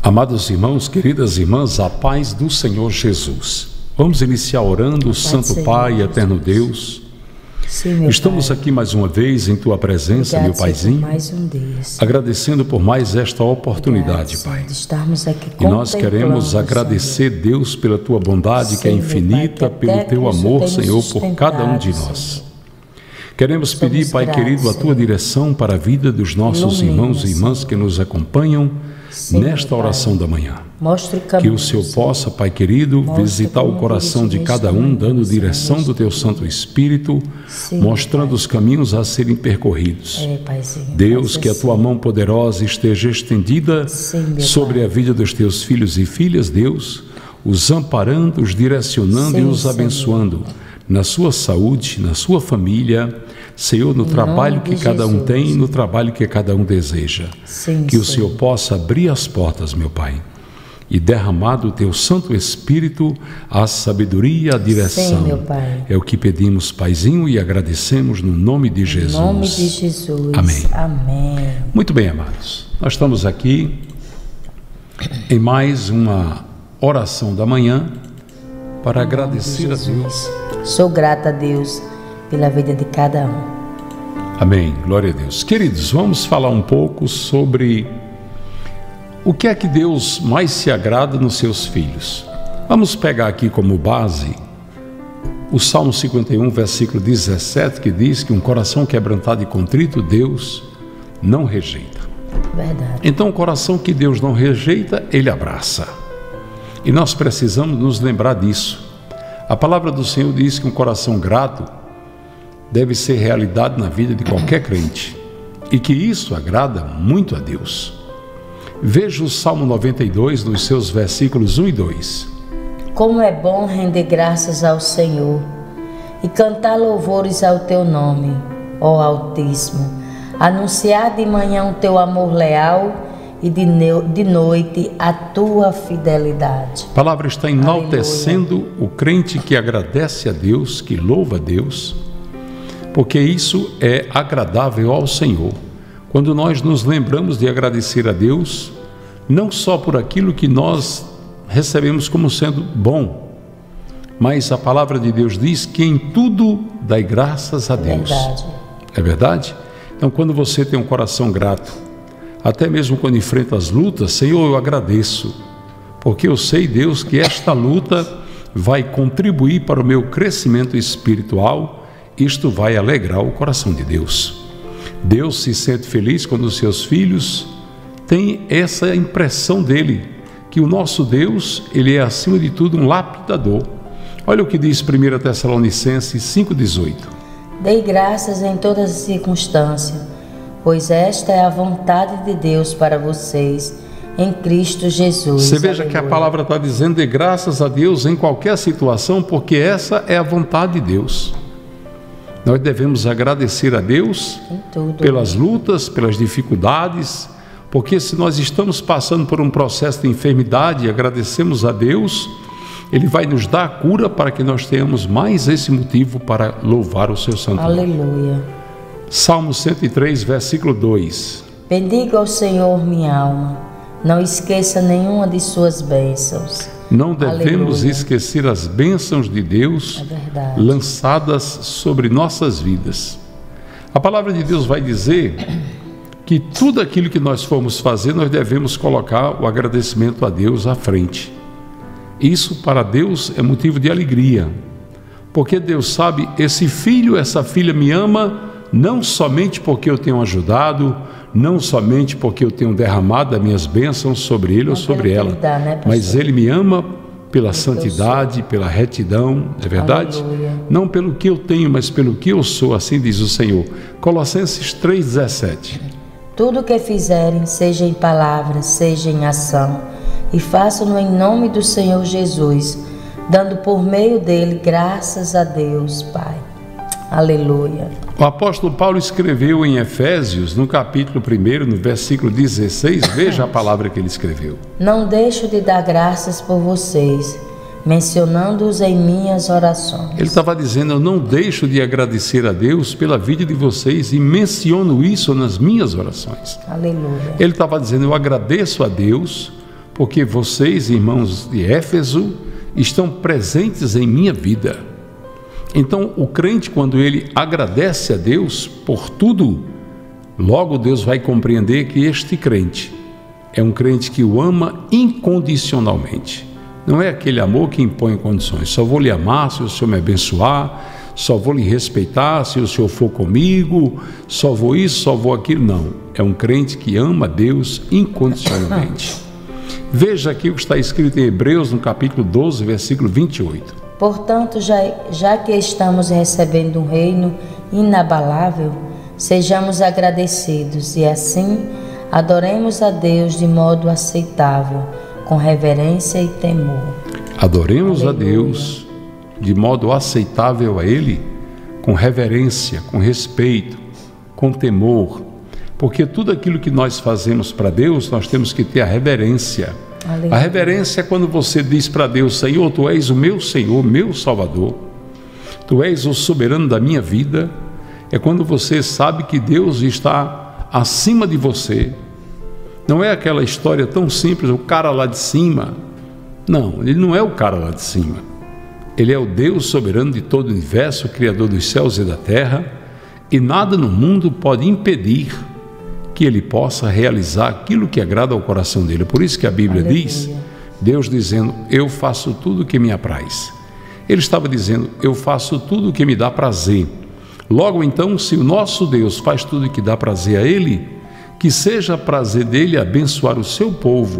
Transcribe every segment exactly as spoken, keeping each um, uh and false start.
Amados irmãos, queridas irmãs, a paz do Senhor Jesus. Vamos iniciar orando, Santo Pai, eterno Deus. Sim, meu Estamos Pai. aqui mais uma vez em Tua presença, Obrigado, meu Paizinho, Senhor, mais um dia, Senhor. agradecendo por mais esta oportunidade, Obrigado, Pai. Senhor, de estarmos aqui E nós queremos contemplando, agradecer, Senhor. Deus, pela Tua bondade, Sim, que é meu Pai, infinita, que pelo até Teu Cristo amor, tem nos Senhor, por cada um de sustentado, nós. Senhor. Queremos Somos pedir, Pai gratos, querido, a Tua Senhor. direção para a vida dos nossos Ilumina, irmãos e irmãs Senhor. que nos acompanham Sim, nesta meu Pai. oração da manhã. Mostre o Que caminho, o Senhor Senhor. possa, Pai querido, Mostre visitar como o coração de dirigir cada neste um, momento, dando Senhor, direção do neste Teu dia. Santo Espírito, Sim, mostrando Pai. os caminhos a serem percorridos. É, Paizinho, Deus, faz que a assim. Tua mão poderosa esteja estendida Sim, meu sobre Pai. a vida dos Teus filhos e filhas, Deus, os amparando, os direcionando Sim, e os Senhor. abençoando na sua saúde, na sua família, Senhor, no Em trabalho nome que de cada um Jesus. tem e no trabalho que cada um deseja. Sim, Que o Senhor. Senhor possa abrir as portas, meu Pai, e derramar do Teu Santo Espírito a sabedoria e a direção. Sim, meu Pai. É o que pedimos, Paizinho, e agradecemos no nome de Jesus. Em nome de Jesus. Amém. Amém. Muito bem, amados. Nós estamos aqui em mais uma oração da manhã para agradecer a Deus. Jesus. Sou grata a Deus pela vida de cada um. Amém. Glória a Deus. Queridos, vamos falar um pouco sobre o que é que Deus mais se agrada nos seus filhos. Vamos pegar aqui como base o Salmo cinquenta e um, versículo dezessete, que diz que um coração quebrantado e contrito, Deus não rejeita. Verdade. Então, o coração que Deus não rejeita, Ele abraça. E nós precisamos nos lembrar disso. A palavra do Senhor diz que um coração grato deve ser realidade na vida de qualquer crente. E que isso agrada muito a Deus. Veja o Salmo noventa e dois, nos seus versículos um e dois. Como é bom render graças ao Senhor e cantar louvores ao teu nome, ó Altíssimo. Anunciar de manhã o teu amor leal e de, no- de noite a tua fidelidade. A palavra está enaltecendo o crente que agradece a Deus, que louva a Deus, porque isso é agradável ao Senhor. Quando nós nos lembramos de agradecer a Deus, não só por aquilo que nós recebemos como sendo bom, mas a palavra de Deus diz que em tudo dai graças a Deus. Verdade. É verdade? Então, quando você tem um coração grato, até mesmo quando enfrenta as lutas, Senhor, eu agradeço, porque eu sei, Deus, que esta luta vai contribuir para o meu crescimento espiritual. Isto vai alegrar o coração de Deus. Deus se sente feliz quando os seus filhos têm essa impressão dele, que o nosso Deus, ele é acima de tudo um lapidador. Olha o que diz primeira Tessalonicenses cinco, dezoito. Dei graças em todas as circunstâncias, pois esta é a vontade de Deus para vocês, em Cristo Jesus. Você veja que a Aleluia. palavra está dizendo de graças a Deus em qualquer situação, porque essa é a vontade de Deus. Nós devemos agradecer a Deus Em tudo. pelas lutas, pelas dificuldades, porque se nós estamos passando por um processo de enfermidade e agradecemos a Deus, Ele vai nos dar a cura para que nós tenhamos mais esse motivo para louvar o seu santo nome. Aleluia. Salmo cento e três, versículo dois. Bendiga ao Senhor minha alma, não esqueça nenhuma de suas bênçãos. Não devemos Aleluia. esquecer as bênçãos de Deus É verdade. lançadas sobre nossas vidas. A palavra de Deus vai dizer que tudo aquilo que nós formos fazer, nós devemos colocar o agradecimento a Deus à frente. Isso para Deus é motivo de alegria, porque Deus sabe, esse filho, essa filha me ama, não somente porque eu tenho ajudado, não somente porque eu tenho derramado as minhas bênçãos sobre ele ou sobre pelo ela, que ele dá, né, pastor? mas ele me ama pela santidade, pela retidão, é verdade? Aleluia. Não pelo que eu tenho, mas pelo que eu sou, assim diz o Senhor. Colossenses três, dezessete. Tudo o que fizerem, seja em palavra, seja em ação, e façam-no em nome do Senhor Jesus, dando por meio dele graças a Deus, Pai. Aleluia. O apóstolo Paulo escreveu em Efésios, no capítulo primeiro, no versículo dezesseis, veja a palavra que ele escreveu. Não deixo de dar graças por vocês, mencionando-os em minhas orações. Ele estava dizendo, eu não deixo de agradecer a Deus pela vida de vocês e menciono isso nas minhas orações. Aleluia. Ele estava dizendo, eu agradeço a Deus porque vocês, irmãos de Éfeso, estão presentes em minha vida. Então, o crente, quando ele agradece a Deus por tudo, logo Deus vai compreender que este crente é um crente que o ama incondicionalmente. Não é aquele amor que impõe condições. Só vou lhe amar se o Senhor me abençoar, só vou lhe respeitar se o Senhor for comigo, só vou isso, só vou aquilo. Não, é um crente que ama a Deus incondicionalmente. Veja aqui o que está escrito em Hebreus, no capítulo doze, versículo vinte e oito. Portanto, já, já que estamos recebendo um reino inabalável, sejamos agradecidos e assim adoremos a Deus de modo aceitável, com reverência e temor. Adoremos Aleluia. a Deus de modo aceitável a Ele, com reverência, com respeito, com temor, porque tudo aquilo que nós fazemos para Deus, nós temos que ter a reverência. Aleluia. A reverência é quando você diz para Deus: Senhor, Tu és o meu Senhor, meu Salvador, Tu és o soberano da minha vida. É quando você sabe que Deus está acima de você. Não é aquela história tão simples, o cara lá de cima. Não, Ele não é o cara lá de cima. Ele é o Deus soberano de todo o universo, Criador dos céus e da terra, e nada no mundo pode impedir que Ele possa realizar aquilo que agrada ao coração dele. Por isso que a Bíblia Aleluia. diz, Deus dizendo: eu faço tudo o que me apraz. Ele estava dizendo: eu faço tudo o que me dá prazer. Logo então, se o nosso Deus faz tudo o que dá prazer a Ele, que seja prazer dele abençoar o seu povo,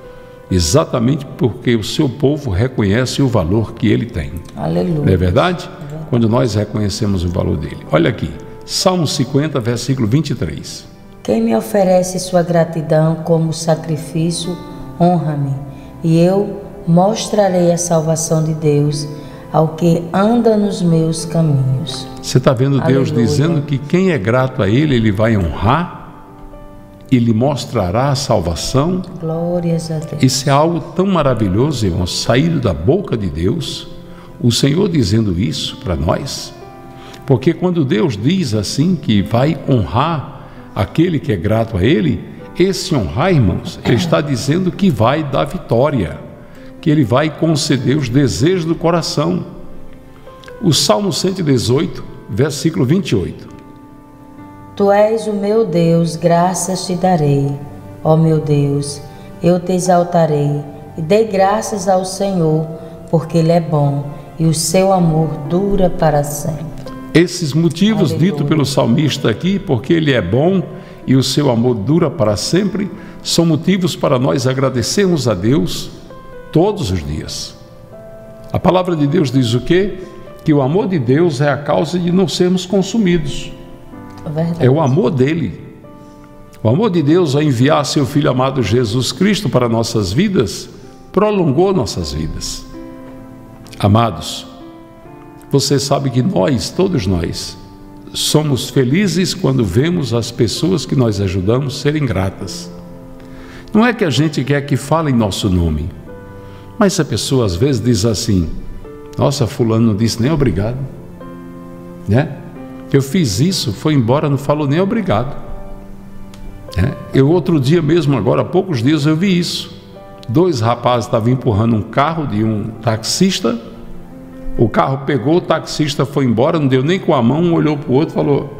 exatamente porque o seu povo reconhece o valor que ele tem. Aleluia. Não é verdade? É verdade. Quando nós reconhecemos o valor dele. Olha aqui, Salmo cinquenta, versículo vinte e três. Quem me oferece sua gratidão como sacrifício, honra-me, e eu mostrarei a salvação de Deus ao que anda nos meus caminhos. Você está vendo Deus Aleluia. dizendo que quem é grato a Ele, Ele vai honrar, Ele mostrará a salvação. Glórias a Deus. Isso é algo tão maravilhoso, irmãos, saído da boca de Deus, o Senhor dizendo isso para nós. Porque quando Deus diz assim que vai honrar aquele que é grato a Ele, esse honrar, irmãos, Ele está dizendo que vai dar vitória, que Ele vai conceder os desejos do coração. O Salmo cento e dezoito, versículo vinte e oito. Tu és o meu Deus, graças te darei. Ó meu Deus, eu te exaltarei e dei graças ao Senhor, porque Ele é bom e o seu amor dura para sempre. Esses motivos ditos pelo salmista aqui, porque Ele é bom e o seu amor dura para sempre, são motivos para nós agradecermos a Deus todos os dias. A palavra de Deus diz o quê? Que o amor de Deus é a causa de não sermos consumidos. Verdade. É o amor dele. O amor de Deus ao enviar seu Filho amado Jesus Cristo para nossas vidas, prolongou nossas vidas. Amados, você sabe que nós, todos nós, somos felizes quando vemos as pessoas que nós ajudamos serem gratas. Não é que a gente quer que falem nosso nome, mas a pessoa às vezes diz assim: nossa, fulano não disse nem obrigado, né? Eu fiz isso, foi embora, não falou nem obrigado. É. Eu outro dia mesmo, agora há poucos dias, eu vi isso. Dois rapazes estavam empurrando um carro de um taxista. O carro pegou, o taxista foi embora, não deu nem com a mão, um olhou para o outro e falou: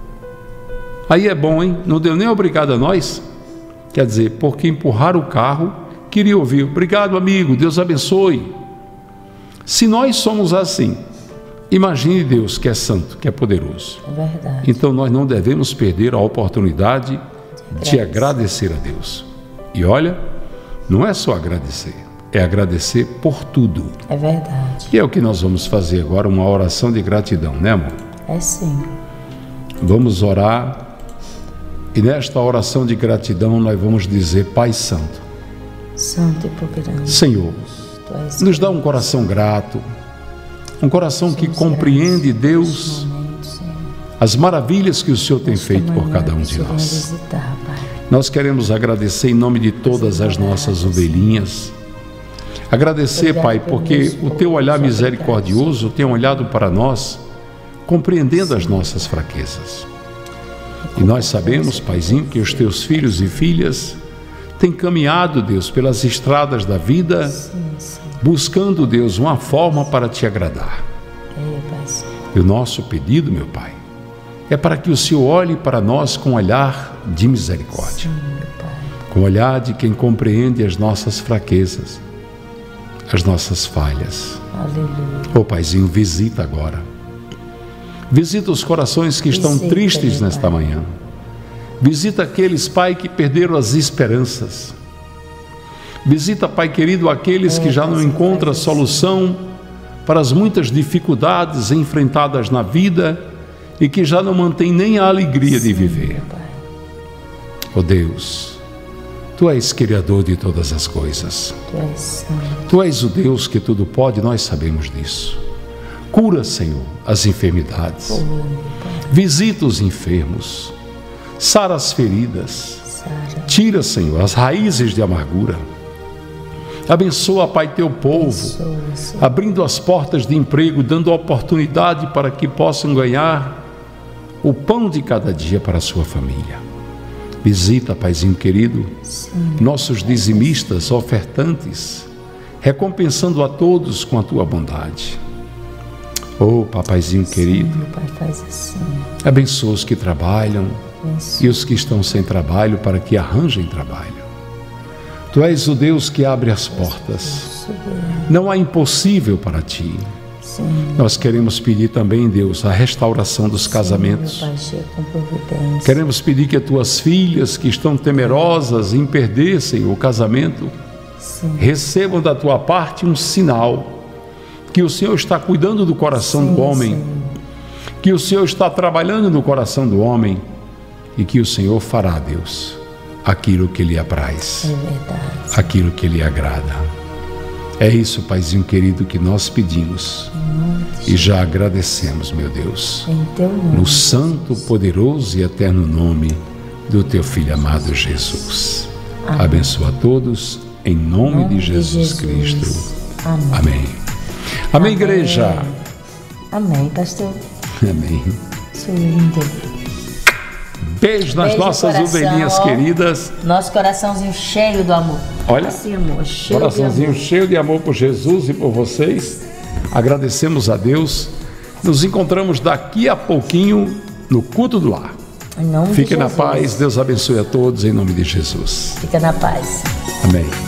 aí é bom, hein? Não deu nem obrigado a nós. Quer dizer, porque empurraram o carro, queria ouvir: obrigado, amigo, Deus abençoe. Se nós somos assim, imagine Deus, que é santo, que é poderoso. É verdade. Então nós não devemos perder a oportunidade de, de agradecer a Deus. E olha, não é só agradecer, é agradecer por tudo. É verdade. E é o que nós vamos fazer agora, uma oração de gratidão, né, amor? É sim. Vamos orar, e nesta oração de gratidão nós vamos dizer: Pai Santo, Santo e poderoso Senhor, nos dá um coração grato, um coração que compreende, Deus, as maravilhas que o Senhor tem feito por cada um de nós. Nós queremos agradecer em nome de todas as nossas ovelhinhas. Agradecer, Pai, porque o Teu olhar misericordioso tem olhado para nós, compreendendo as nossas fraquezas. E nós sabemos, Paizinho, que os Teus filhos e filhas tem caminhado, Deus, pelas estradas da vida, Sim, sim. buscando, Deus, uma forma para te agradar. É, Pai Santo. E o nosso pedido, meu Pai, é para que o Senhor olhe para nós com um olhar de misericórdia, Sim, meu Pai. com o olhar de quem compreende as nossas fraquezas, as nossas falhas. Aleluia. Ô Paizinho, visita agora. Visita os corações que estão Visita, tristes meu nesta Pai. manhã. Visita aqueles, Pai, que perderam as esperanças. Visita, Pai querido, aqueles É, que já Pai não Santo, encontram faz isso. solução para as muitas dificuldades enfrentadas na vida e que já não mantêm nem a alegria de Sim, viver. meu Pai. Ó Deus, Tu és Criador de todas as coisas. Tu és santo. Tu és o Deus que tudo pode, nós sabemos disso. Cura, Senhor, as enfermidades. Oh, meu Pai. Visita os enfermos. Sara as feridas. Sara. Tira, Senhor, as raízes de amargura. Abençoa, Pai, teu povo, Abençoa, Senhor. abrindo as portas de emprego, dando oportunidade para que possam ganhar o pão de cada dia para a sua família. Visita, Paizinho querido, Sim. nossos dizimistas, ofertantes, recompensando a todos com a tua bondade. Oh, Papaizinho querido, Sim, meu Pai, faz assim. abençoa os que trabalham Abençoa. e os que estão sem trabalho para que arranjem trabalho. Tu és o Deus que abre as portas. Soberano. Não há impossível para ti. Sim. Nós queremos pedir também, Deus, a restauração dos casamentos. Sim, meu Pai, chega com providência. Queremos pedir que as tuas filhas que estão temerosas em perder, Senhor, o casamento, Sim. recebam da tua parte um sinal que o Senhor está cuidando do coração Sim, do homem, Senhor. que o Senhor está trabalhando no coração do homem e que o Senhor fará, Deus, aquilo que lhe apraz, É verdade. aquilo que lhe agrada. É isso, Paizinho querido, que nós pedimos Em nome de e já agradecemos, meu Deus, Em teu nome. no santo, poderoso e eterno nome do teu Filho amado Jesus. Amém. Abençoa a todos, em nome, Em nome de Jesus, Cristo. Amém. Amém. Amém, igreja. Amém, pastor. Amém. Seu lindo. Beijo nas Beijo no nossas coração, ovelhinhas ó. queridas. Nosso coraçãozinho cheio do amor. Olha, Assim, amor, cheio coraçãozinho de amor. cheio de amor por Jesus e por vocês. Agradecemos a Deus. Nos encontramos daqui a pouquinho no culto do lar. Em nome de Fique na Jesus. paz. Deus abençoe a todos em nome de Jesus. Fica na paz. Amém.